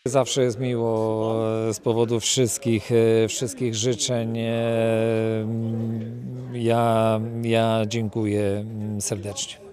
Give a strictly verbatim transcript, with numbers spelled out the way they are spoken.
Zawsze jest miło z powodu wszystkich, wszystkich życzeń. Ja, ja dziękuję serdecznie.